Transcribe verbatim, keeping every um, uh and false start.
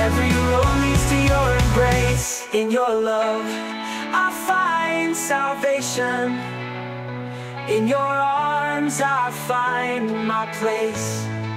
Every road leads to your embrace. In your love I find salvation. In your arms I find my place.